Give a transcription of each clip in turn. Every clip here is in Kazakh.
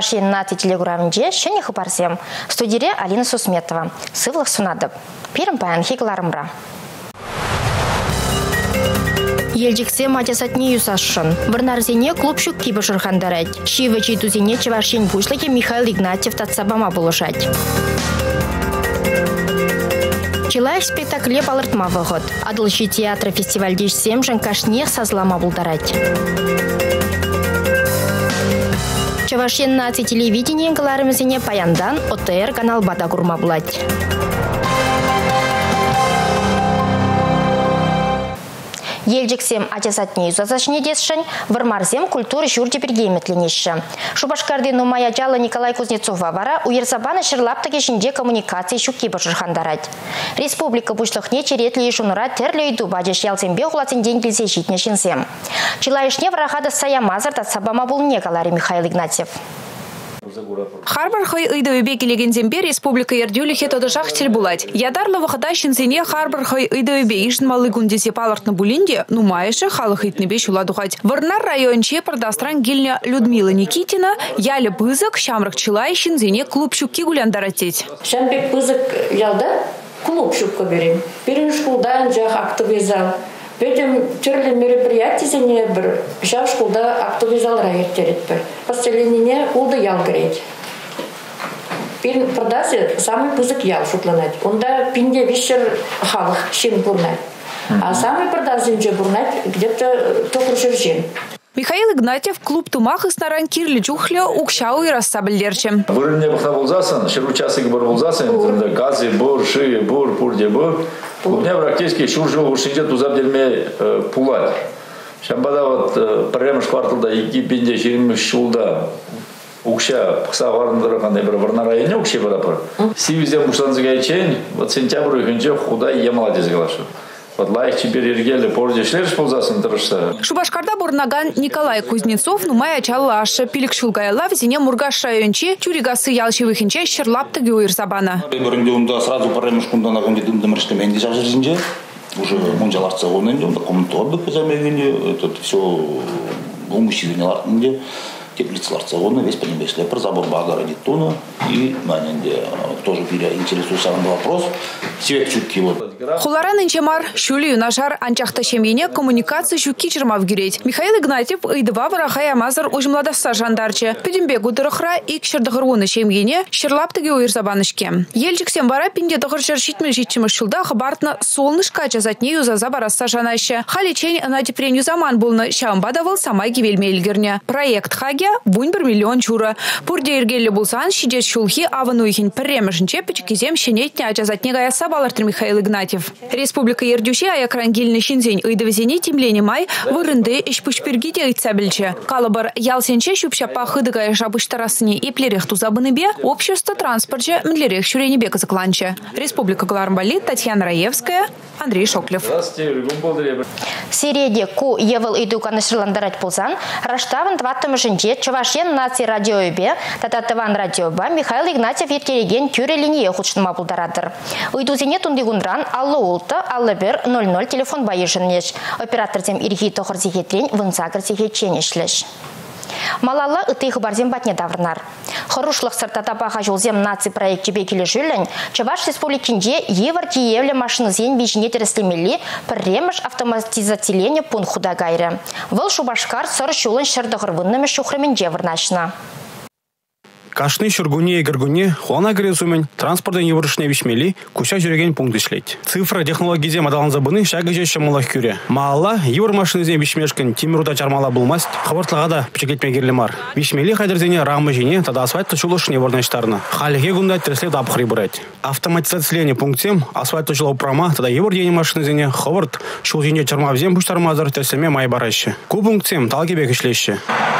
Чавашин на телеграммде шене хабарсем. Студире Алина Сусметова. Сывлых сунадып. Пирм паян хигларымра. Елдиксе матясатне юсашшын. Варнарзене клубщик кибы жырхандарать. Шивы читузене Чавашин бушлыке Михаил Игнатьев татсабама булышать. Чилай спектакле балыртма выход. Адылши театра фестиваль дешсем жанкашне сазлама булдарать. Чавашин на телевидении галарымызене паяндан ОТР канал бада гурма булать. Елдиксем атесатне юзазашне десшен, вармарзем культуры журди бергейметленешші. Шубашкарды нумая жалы Николай Кузнецова вара уерзабаны шырлаптыге жинде коммуникации шукки башырхандарать. Республика бушлыхне черетлі жунура терлі үйду бадеш ялзембе ғулатын день келсе житне шинсем. Чилайышне варахада саямазар татсабама булне галари Михаил Игнатьев. Харбар хай ыйдывебе келеген зембе республика ердюлихе тодышах телбулать. Ядарлы вахада шинзене Харбар хай ыйдывебе ишн малы гундесе палартны булинде, нумайышы халық итнебе шуладухать. Варнар районче продастран гильня Людмила Никитина, яли пызык, шамрак чилай шинзене клуб щукки гуляндаратеть. Шамбек пызык ялда клуб щукка берем. Перен шкулдан жах активизал. Петем тюрли мероприятия не бр. Жав шкулда активизал районтерет бр. Поселение улда ял греть. Перен продазе самый пызык ял шутланать. Онда пинде вишер халық шин бурнать. А самый продазе же бурнать где-то токрушершин. Михаил Игнатьев клуб тумах из наран кирли чухля укшау и рассабельдерче. Вырне бахнавулзасан, ширучасик барвулзасан, газы, бор, ши, бор, пурде, бор. У меня практически шуржил ушинде тузабдельме пулать. Шамбада вот прямо кварталда иги пинде ширим шулда. Укша пса варндархан эбр варна районе укше барапар. Сивизе муштанзгайчен, вот сентябрь гынче худа я молодец галашу. Вот лайк теперь ергели порде шлеш ползасын тырышса. Шубашкарда бурнаган Николай Кузнецов нумая чалаша пилик шулгайла в зене мургаш районче чуригасы ялчевых инче щерлаптыги уирсабана. Биринде сразу паремушкунда нагонде дымдымырштеменде жажыржинже. Уже мунжаларца олненде, комнатор бек замегенде, это все умущивенелартнде. Теплицларца олны весь понебешле про забор багара тона и маненде тоже интересуется вопрос. Свет чутки вот. Хуларан инчемар шули нашар анчахта шемьене коммуникации шуки чермав гиреть. Михаил Игнатьев идва варахая мазар ужмладаса жандарче. Педембе гудырахра и кшердахруны шемьене щерлаптыги уирзабанышке. Ельчик сембара пинде дохаршер шитме житчимы шулда хабартна солнышка чазатнею за забараса жанаще. Халичень на тепренью заман булна шамбадавал самай гивельмельгерня. Проект хаги бунь 1 миллион чура. Пурде иргелли булсан шидет шулхи авануихин премешнче печкизем щенетня ачазатнегая сабалартр Михаил Игнатьев. Республика Ердюши аякрангильный шинзень ыйдавезене темлени май вырынды ишпушпергиде ыйцабельче. Калабар ялсенче щупща пахыдыгая жабыштарасыне и плерех тузабыныбе общество транспорте мдлерех щуренебе казакланче. Республика Галармбали, Татьяна Раевская, Андрей Шоклев. Сиреде ку евыл иду канышырландарать пулсан, раштавын тваттым жинче Чавашен наци радиоебе, тататыван радиоба Михаил Игнатьев ертереген тюре линии худшынма булдарадыр. Уйдузене тундигундран аллы улты, аллы 00 телефон байышынеш. Оператордем ирхи тохырзихетрен вынсагырзихетченешлеш. Малалла ытых барзем батне даврнар. Хорушлых сыртатапаха жолзем наци проект чебекелі жүлін, Чаваш республикинде евар киевле машинызен бейжіне тереслемели пірреміш автоматизацилене пун худа гайры. Выл Шубашкар сыр шулын шырдығырвыннымы шухрымен жевырнашына. Кашны шургуне и горгуне хуана грезумен транспортын еврышне вишмели куша жүреген пункт ишлейт. Цифра технологизе мадалан забыны шагы жеш шамалах күре. Маалла евр машинызен вишмешкен тимируда чармала булмаст, хабартлағада пичекетмегерлі мар. Вишмели хайдерзене рамы жіне тада асфальтты шулышын еврнаштарына. Халиге гунда треслет апхри брать. Автоматизацияление пунктем асфальтты шулау прама тада евр дене машинызене хабарт шул жіне чармавзен буштармазар треслеме май бараще. Ку пунктем талкебек ишлеші.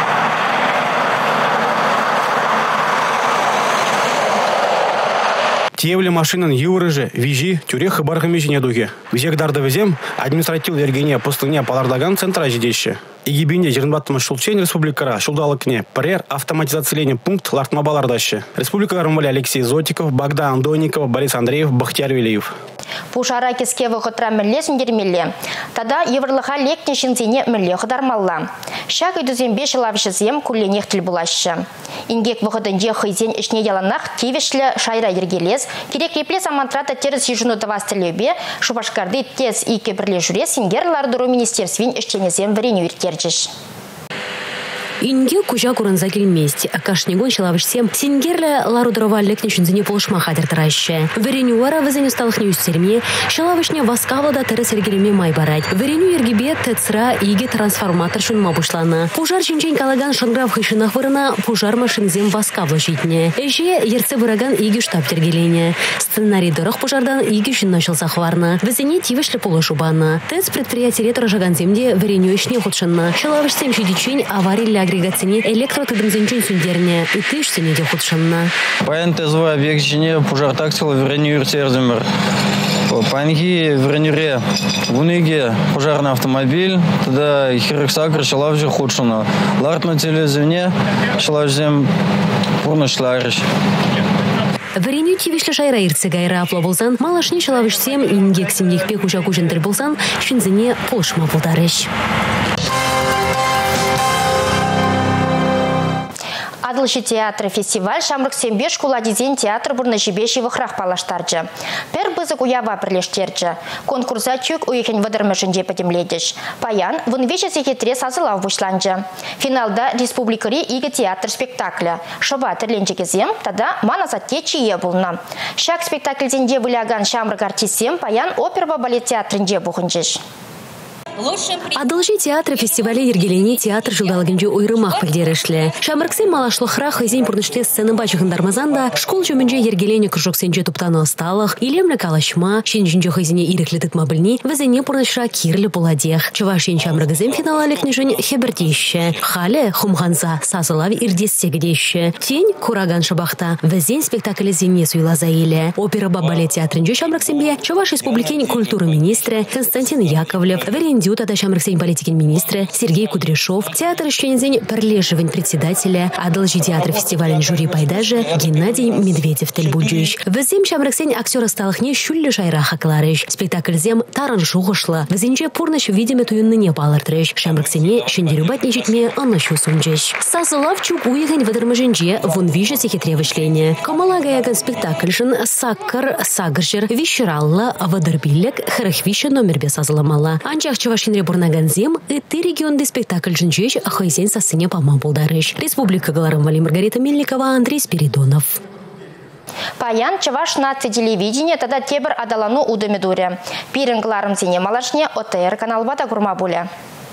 Тиевле машинын юрыжы, вижи, тюрех и бархамежине дуге. Визек дардавезем административ вергене пустыня палардаган центра жидещи. Игибинде жернбаттымы шулчен республикара шулдалыкне прер автоматизацияление пункт лартмабалардащи. Республика Галармбали Алексей Зотиков, Богдан Андоников, Борис Андреев, Бахтияр Велиев. Пушара кеске вғытра мүлле сүндермелі. Тада еврлыға лекне шынзене мүлле қыдармалла. Шақ үйдізен 5 лавшызем күлленех тіл бұлашы. Ингек вғытынде хызен ішне яланақ тевішлі шайра ергелес, керек репле самантрата теріс ежуну тавастылебе, шубашкарды тез ике бірле жүре сингерлар дұру министерствен іштенезен вірені үртердіш. Инге кужа куранза келместь. Кашнигон шалавышсем сингерле ларудырова лекнешінзіне полышма хадыр тыращы. Вереню вара візіне сталықне үстерме, шалавышне васкавлада тірі сергелеме май барать. Вереню ергебе тецра иге трансформатор шунма бушлана. Пужар ченчен калаган шанграв хышынах вырына пужар машинзем васкавла житне. Эже ерце выраган иге штаб тергелене. Сценарий дырық пужардан иге шын началса хварна. Візіне тивішлі полышу бана. Тец предприятие ретражаган земде вереню ишне худшынна. Шалавышсем шидичень аварий агрегацияне электротыдымзенчен сүндерне үтішсене де худшынна. Паян тезвой объект жіне пужар тактил вереню үртердімір. Панги веренюре вуниге пожарный автомобиль, тогда хирексакр шалавжи худшына. Ларт на телевизионе шалавжем пурно шларыш. Вереню тивишлі шайра ирце гайра апло болсан, малашне шалавышсем ингек семьекпе кужа кужентір болсан, шынзіне полшма болдарыш. Адылшы театр фестиваль Шамрық Сембеш Куладизен театр бұрны жебеші вықрақ палаштаржы. Пер бізік уява бірлештерджі. Конкурса чөк уйхен вадырмышынже пәдемледіш. Паян вынвеші секетре сазылау бұшланжы. Финалда республикари игі театр спектаклі. Шыва тірленжекезем, тада маназатте чие бұлна. Шак спектакльденде выляган Шамрық артисем паян оперба балет театрынже бұғынжыш. Адылжи театр фестивале ергелене театр жылдалыгынжы ойрымақ пілдерішлі. Шамырксен малашлықра хызен пұрнышле сцены бачығындармазанда школ жөмінже ергелене күржоксенже туптаны ысталық, илемлі калашма, шенжінжі хызене иріклі тытма білні, візене пұрнышра кирлі боладех. Чывашен Шамрыкызен финала лекнежін хебірдеші. Халі хумғанза сазылав ирдестегідеші. Тень кураган шабақта візен спектаклі зене суйлаза елі. Опера балет театрынжы Шамрыксенбе Чуваш республикен культуры министрі Константин Яковлев, Тада Шамрыксен политикин министры Сергей Кудряшов, театр Ищензень Перлежевин председателя, Адылжи театр фестивален жюри пайдажи Геннадий Медведев Тельбуджич. Візем Шамрыксен актера сталықне шүллі жайра хақларыш. Спектакль зем таран жуғышла. Візенже пурныш видеме туйынныне балыртырыш. Шамрыксене шендерюбат нежитме аннашу сунжыш. Сазылав чук уйген вадырмыженже вон вижа секретре вышлене. Камалагаяган спектакльшын саккар сагыржыр вишералла вадырбиллек хырыхвиша номербе сазыламала. Анчах Чувашинре бурнаганзем ты регионный спектакль жинчеч ахайсен сасыне пама болдарыш. Республика Галарым Вали Маргарита Мельникова, Андрей Спиридонов. Паян Чуваш наци телевидение тада тебір адалану удамедуре. Пирен Галарым зене малашне ОТР каналбата гурмабуля.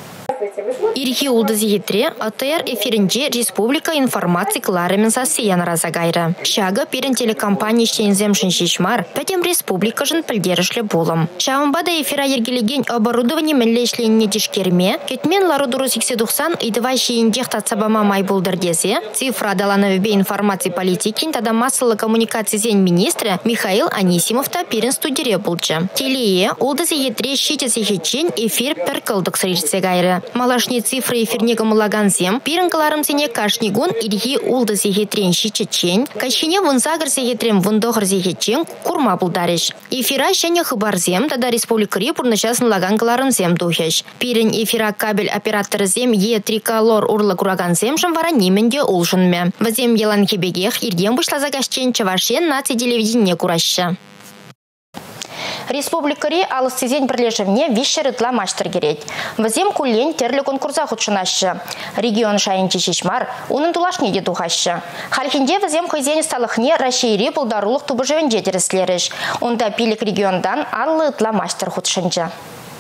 Ирхи улдызы етре АТР эфиринже республика информации кларымен сасыян разагайры. Шага пирен телекомпания штензем шишмар, пәтем республика жын пілдерішлі болым. Шағымбада эфира ергелеген оборудование мінлешленіне дешкерме, кетмен ларудуру 80-90 идыва шейіндех татсабама май болдырдезе, цифра адалановебе информации политикин тада массалы коммуникации зен министрі Михаил Анисимовта пирен студире болчы. Телее улдызы етре щитесі хечен эфир перкылдық сырышсе гайры. Малашни цифры эфирнегі мұлаганзем, пирінкаларым сене кашнигун ирги улды зехетрен шичечен, кашине вунзагыр зехетрен вундоғыр зехечен курма бұлдарыш. Эфира шәне хыбарзем, тада республикари пұрнышасын лаганкаларым духеш. Пирін эфира кабель операторы зем триколор урлы кураганзем жымвара неменде улшынме. Вазем елан кебегех ирген бұшла Чувашен наци телевидение курашы. Республикари алыстызен бірлешівне вишерытла маштыр керет. Візем күлен терлі конкурса худшынашы. Регион шайынчы шишмар, унын тулашне де тухашы. Халхинде візем хызен сталықне Рашейри бұлдарулық тубыжывен жетеріслеріш. Онда пилік региондан аллы ытла маштыр худшынчы.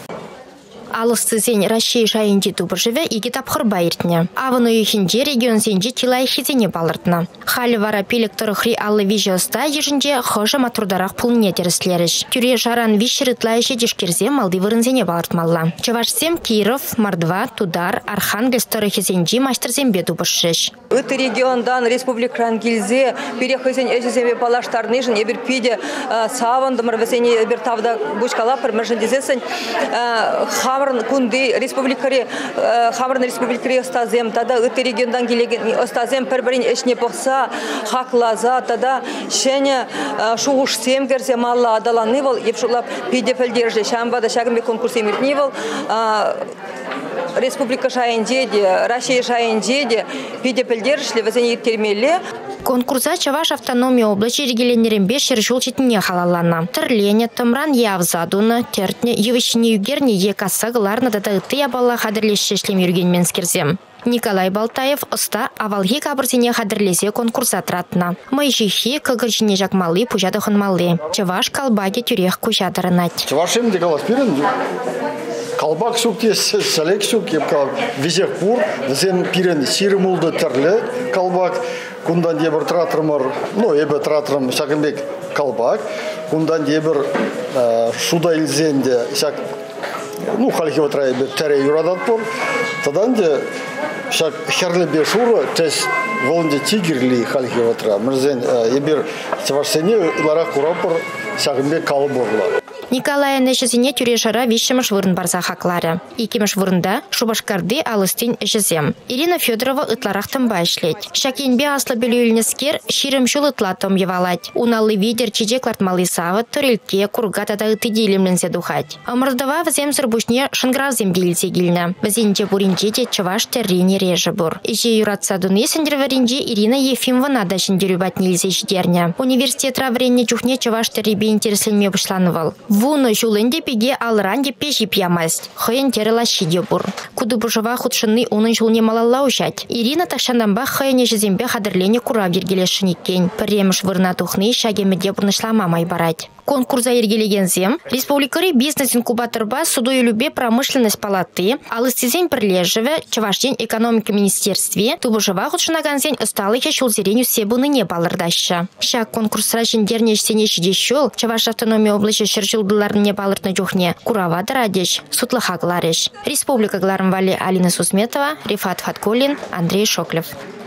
Алыстызен Рашей шайынчы тубыжыве иге тапқыр байыртне. Авыны үйхінде регион сенже тилай хизене балыртны. Халі вара пилік тұрықри аллы вижоста ежінде хожа матурдарақ пулне теріслеріш. Тюре жаран вишерытлайшы дешкерзе малды вырынзене балыртмалла. Чувашсем Киров, Мордва, Тудар, Архангельск тұрықизенжи маштырзембе тубышыш. Өті региондан республикран келзе, перехызен әжіземе балаштарнышын, ебір пиде савандымыр візене ебір тавда бұшкалапыр мәржіндезесін Хамрын кунды республикари Хамрын республикари остазем тада ыты региондан келеген остазем перберин эшне бокса хаклаза тада шене шугуш семгерзе малла адаланы бол епшулап пидефел держи шамбада шагымбе конкурсе миртни бол республика шайынжеде Россия шайынжеде пидефел держишли везени термеле. Конкурса Чаваш автономия области регионерен бешер жол четіне халалана. Тірлене, тымран явзадуна, тертне, евішіне югерне екасы ғыларны дадағыты ябалла қадірлешешлем юрген менскерзем. Николай Балтаев ұста авалги кабырзене қадірлесе конкурса тратына. Майжихи көгіржіне жақмалы пұжады хынмалы. Чаваш калбаге түрек күшадырынат. Чавашем декалас пирен калбак сук салек сук везех пур, везен пирен сирмулды тірлі калбак. Кундан дебір тратырмыр, ебі тратырым шақынбек калбак. Кундан дебір шуда илзенде шақ, халхи ватрай бе тәрі юрадат пор. Тадан де шақ херлі бе шуры тәс волынде тигірли халхи ватра. Мірзен ебір севашсене лара курапыр шақынбек калборла. Николай нәшізіне түрешара вишіміш вырын барса хақлары. Икеміш вырында Шубашкарды алыстын әжізем. Ирина Федорова ытларақтын байшлет. Шакенбе аслы білуілінескер ширемшул ытлатым евалать. Уналы видер чеде клартмалы савы түрелке кургатада ыты дейлемленсе духать. Амырдава візем сырбушне шынгравзем дейлсе гілні. Візенде буринже де чаваш тәррене режі бұр. Иже юратсадуны сендерверінже Ирина Ефимова нада шындерюбат нелзе ждерне. Университет равренне чухне чаваш тәрребе интересленме бұшланывал. Вуны жулынде пеге алыранде пеші пьямасть. Хыян терела шиде бұр. Куды бұжыва худшынны оның жулне малалла ушать. Ирина тақшанданба хыяне жезембе қадырлене кура вергелешін еккен. Піреміш вырна тухны шагемеде бұрнышлама май барать. Конкурса ергелегензем, республикари бизнес-инкубаторба судой любе промышленность палаты, алыстезен прилежеве, Чавашден экономика министерстве, тубыжыва худшынаганзен ысталыхе шулзереню себуны не балырдаща. Шак конкурсра жендернеш сенешіде шул, Чаваш автономия области шыржылдыларын не балыртны жухне, курава дырадеш, сутлыха глареш. Республика гларымвали Алина Сусметова, Рифат Фаткулин, Андрей Шоклев.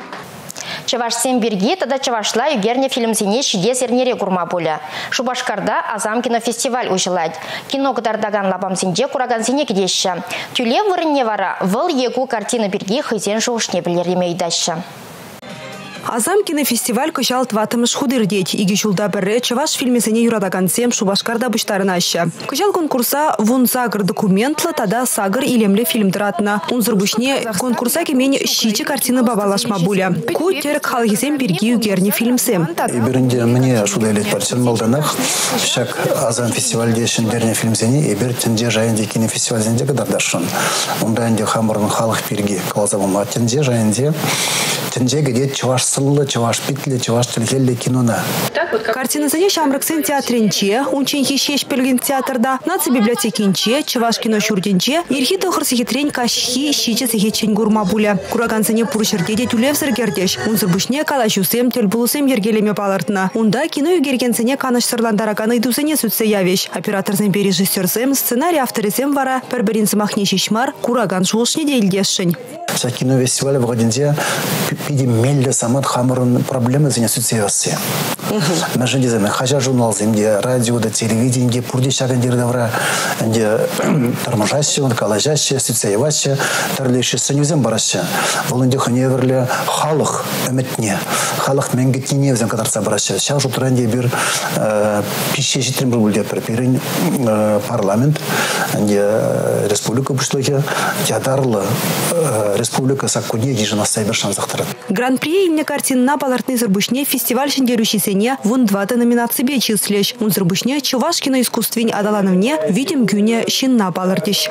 Чавашсен бирги, тада Чавашла югерне фильмзене шиде зернере курма боля. Шубашкарда Азам кинофестиваль ужылать. Кино гдардаган лабамзенде кураганзене кедеші. Тюле вырынне вара, выл егу картина бирги хызен жуышне білерімейдаща. Азам кинофестиваль кышал тватымыш худырдеть. Иги жулда бірі Чаваш фильмесене юрадагансем Шубашкарда бұштарынаща. Кышал конкурса вун сагыр документлы, тада сагыр илемлі фильм дыратына. Унзыр бұшне конкурса кемен щичі картины бабалашма буля. Ку терк халгизем бірге югерне фильмсем. Бірінде мне шудайлет партиян болданақ. Шак Азам фестивальде шындерне фильмсене, ебір тінде жайынде кинофестивальзенде кадардашын. Онда әнде хамырын халық бірге қалазабыма. Тінде жайынде тінде гедет Чаваш сыллы, Чаваш питлі, Чаваш тілгелі кинона. Картинасыне Шамрыксен театринче, унченхи шеш пелген театрда, наци библиотекинче, Чаваш кино шурденче, ерхи тохырсы хитрень кашхи щиче сехечень гурма буля. Курагансыне пурышыргеде тюлев сыргердеш. Унзырбушне калашусем, тельбулусем ергелеме палыртна. Унда кино югергенсыне канаш сырландараканы идусыне сүтсе явеш. Операторсен режиссерсем, сценарий авторисем вара, перберин сымахне шишмар, кураган шулшне дейлдешшень. Кино фестиваль в годинде пиди мелле самат хамырын проблемы зене сүтсеясы. Мәжінде земе хажа журнал земде, радиода, телевиденде, пурде шагандерді вара, тармажаще, калажаще, сүтсеяваще, тарлеші сөнюзем бараще. Волынде ханеверлі халық үмітне, халық мәңгетіне өзен кадарса бараще. Шау жұтыранде бір пише житрін бір бүлде бірін парламент, республика бұшлығы, театарлы республика саккуне ежина сайбершан зақтырады. Гран-при имне картинна балартны зырбушне фестиваль шендерющисене вон 2 номинации бечислеш. Он зырбушне Чуваш киноискусствень адалановне видим гюне шинна балартиш.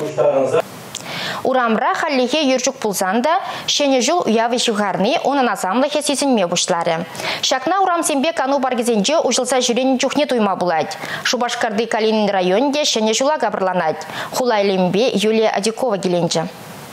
Урамра халлихе юрчук пулзанда, шене жул уявы шугарны, онын азамлыхе сесенме бушлары. Шакна урам сембе кану баргизенже ушылса жүрен чухне туйма булать. Шубашкарды Калинин районде шене жула габырланать. Хулайлембе Юлия Адикова геленже.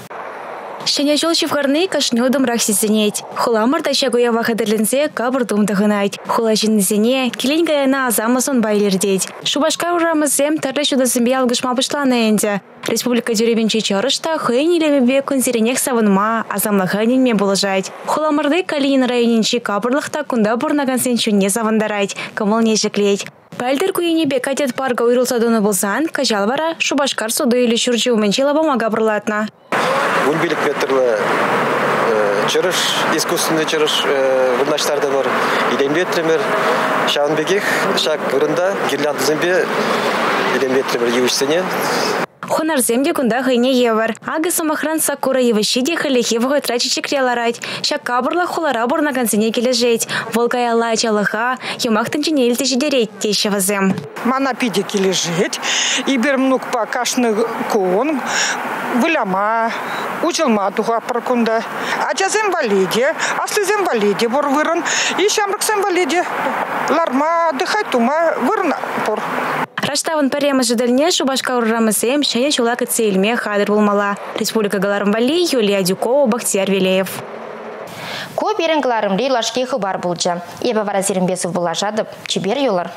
Шене жол шифгарны кашнёдым рахсизенеть. Хуламырда шагуя вахадырлензе кабырдум дыгынать. Хула жиннезене келень гаяна азамасон байлердеть. Шубашкар урамызем тарлы шудасымбе алгышма бышланы энде. Республика деревенче чарышта хыйн илемебе күнзеренех савынма азамлаханинме болажать. Хуламырды Калинин районинче кабырлыхта кунда бурнагансен чунне савындарать. Кымыл нежеклеть. Пәлдір күйінебе катет парга уйрылса доны болсан, кажал бара, Шубашкар суды или шуржи уменчила бумага бырлатна. Гульбилик метрлы чырыш, искусственный чырыш вырнаштарды бар. Илембетремер, шағынбегек, шақ ұрында, гирлянды зімбе, илембетремер евішсене. Хонар земде кунда хыйне евар. Ага самохран сакура евашиде халихе вгой трачичек реларать. Шак кабырла хулара бурна концене кележеть. Волкая лача лыха, юмах тынчине илтеши дереть тещева зем. Мана пиде кележеть, и бермнук по кашны кон, выляма, училма туха паркунда. А час инвалиде, асли инвалиде бор выран, и шамрак инвалиде. Ларма дыхать тума вырна пор. Раштавын парема жидальне Шубашкар урамысем шая чулак цельме хадыр булмала. Республика Галарымбали, Юлия Дюкова, Бахтияр Велеев. Ко берен Галарымли лашки хыбар булджа. Еба Варазирымбесов булажадып, чибер юлар.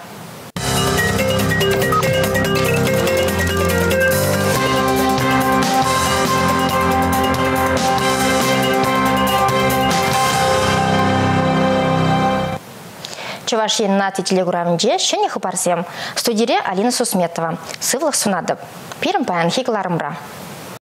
Чувашин нати телеграммде шене хыбарсем. Студире Алина Сусметова. Сывлых сунадып. Пирым паян хигларымра.